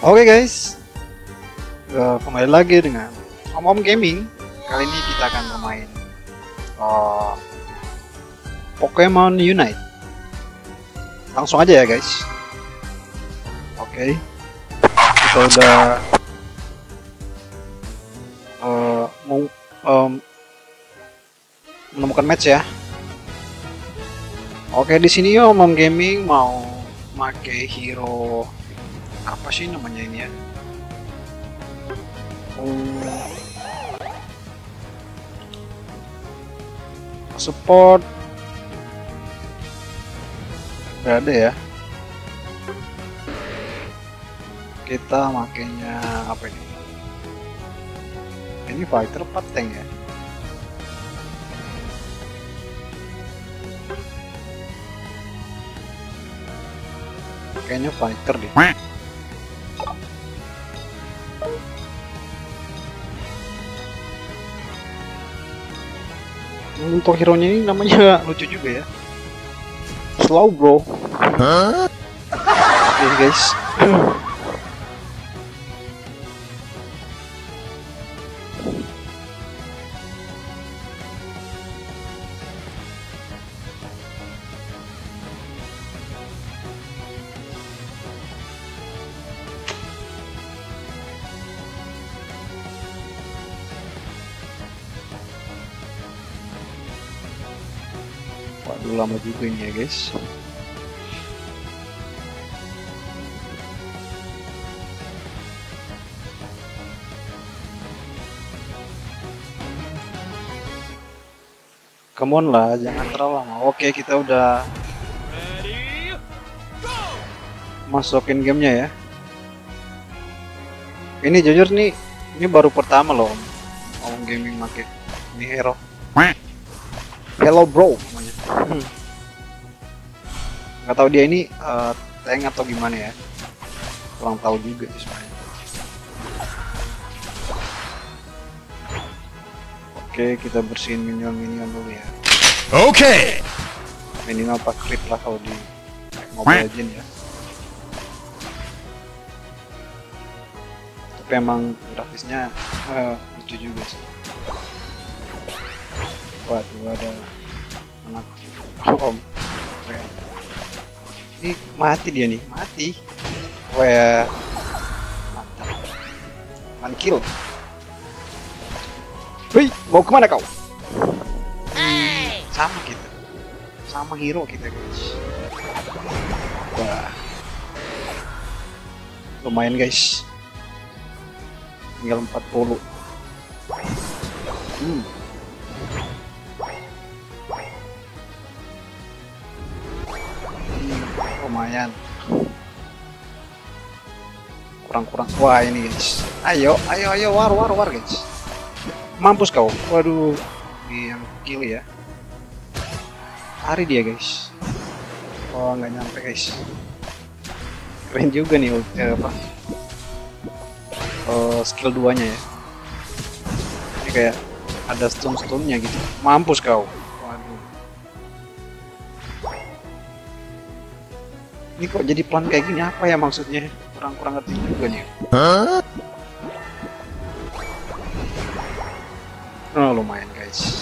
Oke guys, kembali lagi dengan Om Gaming. Kali ini kita akan bermain Pokemon Unite. Langsung aja ya guys. Oke, kita udah menemukan match ya. Oke, di sini Om Gaming mau pakai hero apa sih namanya ini ya? Support berada ya. Kita makainya apa ini? Ini fighter apa tank ya? Kayaknya fighter deh. Untuk hero nya ini namanya lucu juga ya, Slow Bro. Oke guys. Waduh, lama juga ini ya guys. Come on lah, jangan terlalu lama. Oke, kita udah masukin gamenya ya. Ini jujur nih, ini baru pertama loh Om Gaming make ini hero. Hello bro namanya. Nggak tahu dia ini tank atau gimana ya, kurang tahu juga sih sebenarnya. Oke, kita bersihin minion dulu ya. Oke. Minimal apa crit lah kalau di Mobile Legends ya. Tapi emang grafisnya lucu juga sih. Waduh, ada anak Om. Ini mati dia nih, mati. Wah, mantap. One kill. Hei, mau kemana kau? Sama kita, sama hero kita guys. Wah, lumayan guys. Tinggal 40. Lumayan. Kurang. Wah, ini guys. Ayo war guys. Mampus kau. Waduh, yang kill ya. Lari dia guys. Oh, nggak nyampe guys. Keren juga nih skill 2-nya ya. Ini kayak ada stun-stunnya gitu. Mampus kau. Waduh. Ini kok jadi pelan kayak gini, apa ya maksudnya? Kurang ngerti juga nih. Oh, lumayan guys.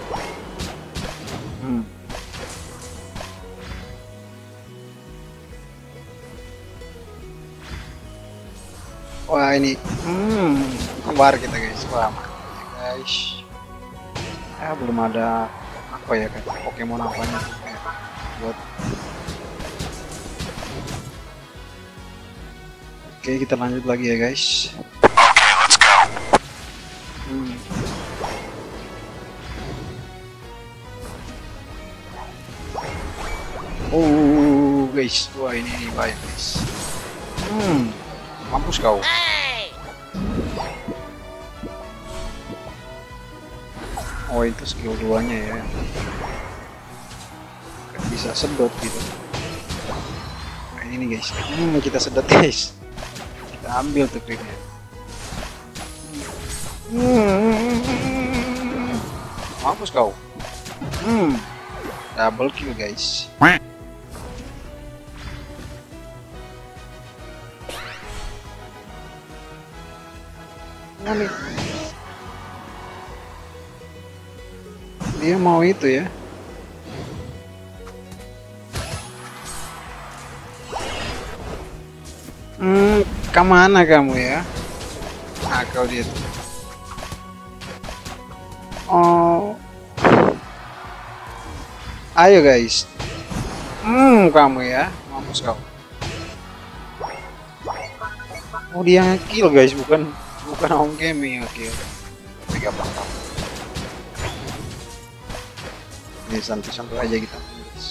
Wah, ini keluar kita guys. Wah, guys. Belum ada apa ya kan, Pokemon apanya buat. Oke, kita lanjut lagi ya guys. Let's go. Oh guys, wah ini bahaya guys. Mampus kau. Oh, itu skill 2-nya ya. Bisa sedot gitu. Nah, ini guys. Kita sedot guys. Kita ambil tuh critnya. Mampus kau. Double kill guys. Nah, nih. Dia mau itu ya. Kemana kamu ya? Akal dia tuh. Oh. Ayo guys. Kamu ya. Mampus kau. Oh dia nge-kill guys, bukan home gaming yang nge-kill. Tapi gak apa-apa. Ini santai-santai aja kita guys.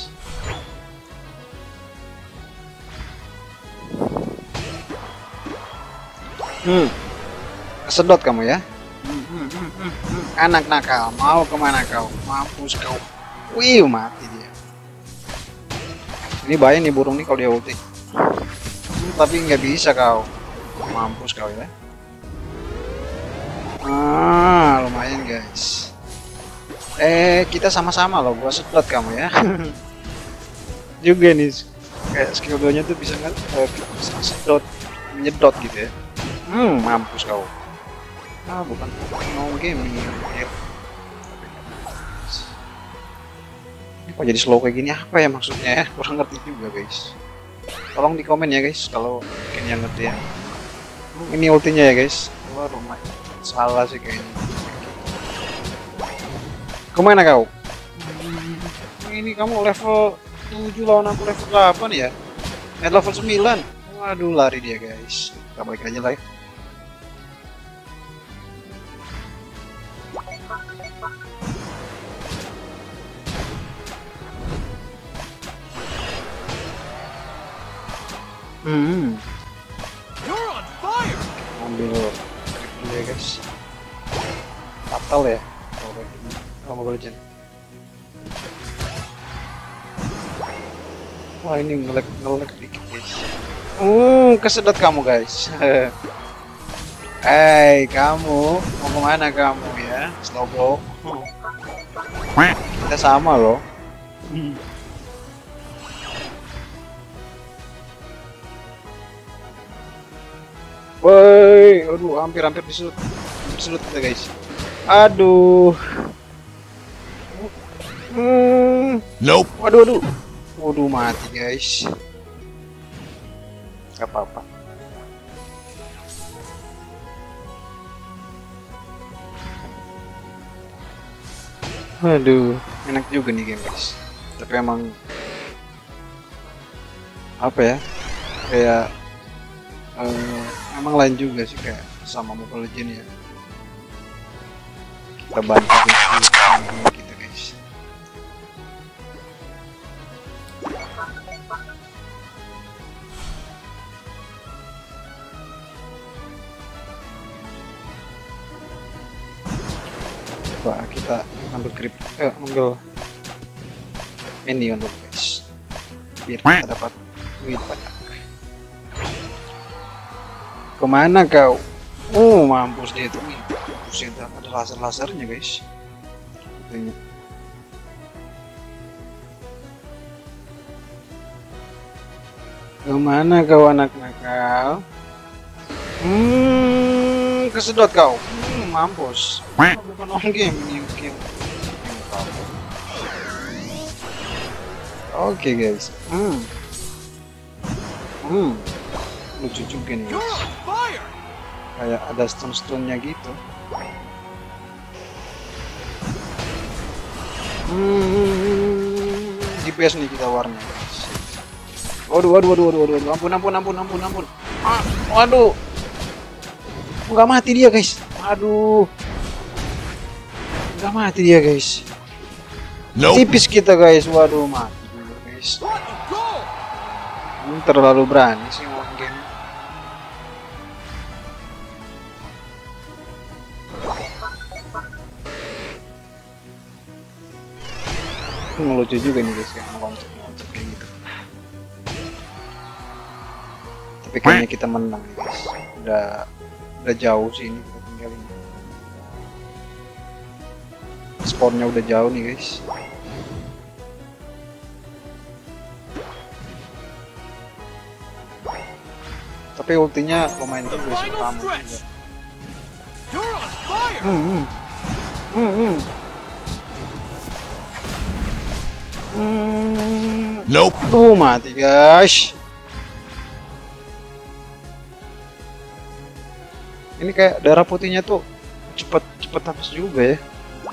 Kesedot kamu ya. Anak nakal, mau kemana kau? Mampus kau. Wih, mati dia. Ini bahaya nih burung nih kalau dia ulti. Tapi nggak bisa kau. Mampus kau ya. Lumayan guys. Kita sama-sama loh. Gua sedot kamu ya. Juga nih. Kayak skill 2-nya tuh bisa bisa sedot, menyedot gitu ya. Mampus kau. Bukan mau game ini. Ini kok jadi slow kayak gini, apa ya maksudnya ya? Kurang ngerti juga guys. Tolong di komen ya guys kalau mungkin yang ngerti ya. Ini ultinya ya guys. Wah rumah salah sih kayaknya. Kemana kau? Ini kamu level 7 lawan aku level 8 ya? Level 9. Waduh lari dia guys. Kita balik aja lah ya. Ambil dulu ya guys. Fatal ya kalau Mobile Legends. Wah ini ngelek dikit guys. Kesedot kamu guys. Kamu mau kemana kamu ya? Slowbro. Kita sama loh. Woi, aduh hampir disudut kita guys. Aduh. Nope. Waduh mati guys. Gak apa-apa. Aduh, enak juga nih game guys. Tapi emang apa ya? Kayak emang lain juga sih kayak sama Mobile Legends ya. Kita bantu gitu guys. Coba kita ambil grip, ambil minion dulu guys. Biar kita dapat duit banyak. Kemana kau? Mampus dia tuh. Mampus dia, ada laser-lasernya guys. Kemana kau anak nakal? Kesedot kau. Mampus. Bukan on game ini game. Oke guys. Lucu juga nih guys. Kayak ada stun-stunnya gitu. DPS nih kita warna guys. Waduh. Ampun. Waduh. Nggak mati dia guys. Aduh. Nggak mati dia guys. Nope. Tipis kita guys. Waduh mati juga guys. Terlalu berani sih ngomong game. Ngelucu juga nih guys kayak loncat kayak gitu. Tapi kayaknya kita menang nih guys. Udah jauh sih ini kita tinggalin. Skornya udah jauh nih guys. Tapi ultinya lumayan juga sih, pertama juga. Hmm. Hmm. Nope. Aduh, mati guys. Ini kayak darah putihnya tuh cepet habis juga ya.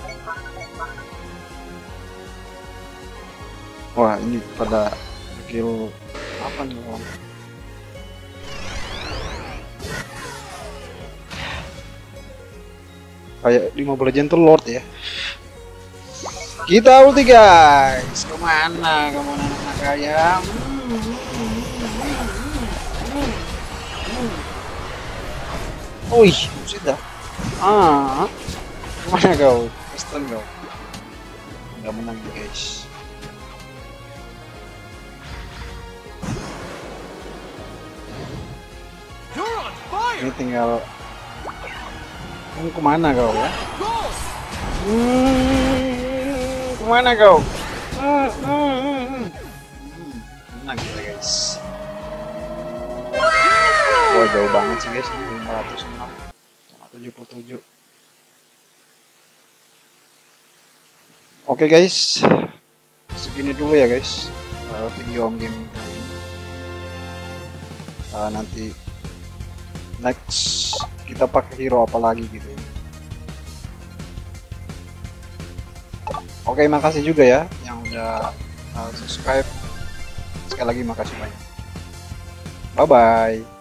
Wah, ini pada skill apa nih orang? Kayak di Mobile Legends tuh Lord ya. Kita ulti guys. Kemana anak ayam? Wih, buset dah. Kemana kau? Stun kau. Nggak menang nih guys. Ini tinggal kamu kemana kau ya? Kemana kau? Menang kita guys. Wah, jauh banget sih guys. 506 sama 77. Oke guys, segini dulu ya guys video game kali ini. Nanti next kita pakai hero apa lagi gitu. Oke, makasih juga ya yang udah subscribe. Sekali lagi makasih banyak. Bye bye.